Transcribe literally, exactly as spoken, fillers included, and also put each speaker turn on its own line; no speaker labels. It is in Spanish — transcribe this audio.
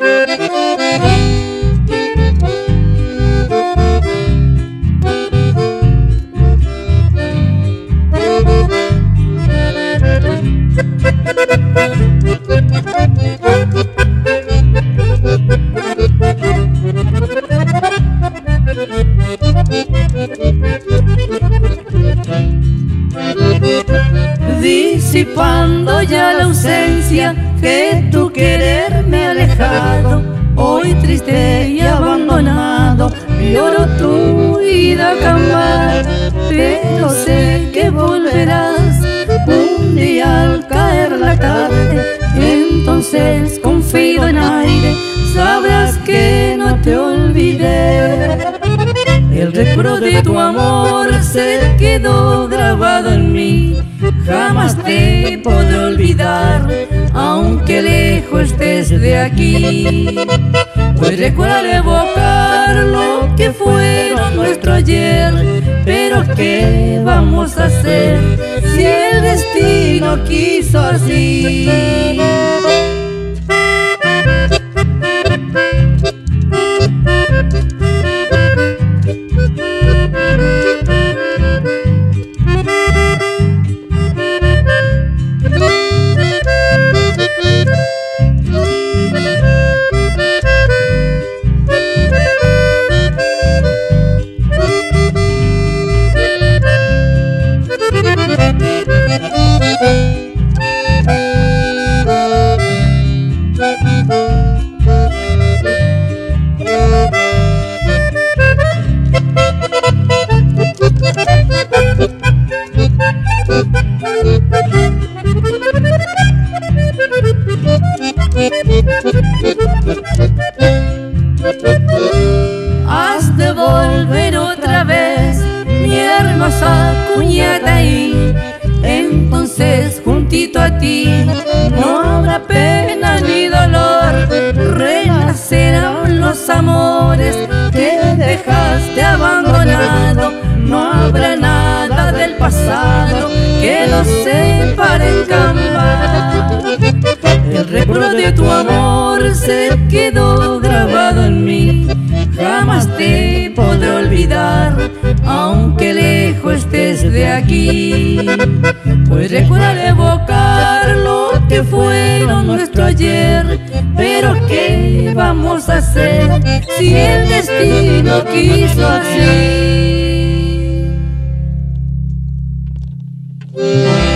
Disipando ya la ausencia que tu querer me ha alejado, hoy triste y abandonado lloro tu vida cambiar, pero sé que volverás un día al caer la tarde. Entonces confío en aire, sabrás que no te olvidé. El recuerdo de tu amor se quedó grabado en mí, jamás te podré olvidar, aunque lejos estés de aquí. Pues recuerda evocar lo que fueron nuestro ayer, pero ¿qué vamos a hacer si el destino quiso así? Has de volver otra vez, mi hermosa cuñada, y entonces juntito a ti no habrá pena ni dolor. Renacerán los amores que dejaste abandonado, no habrá nada del pasado que los separe en jamás. El recuerdo de tu amor se quedó grabado en mí, jamás te podré olvidar, aunque lejos estés de aquí. Pues recuerda evocar lo que fueron nuestro ayer, pero ¿qué vamos a hacer si el destino quiso así?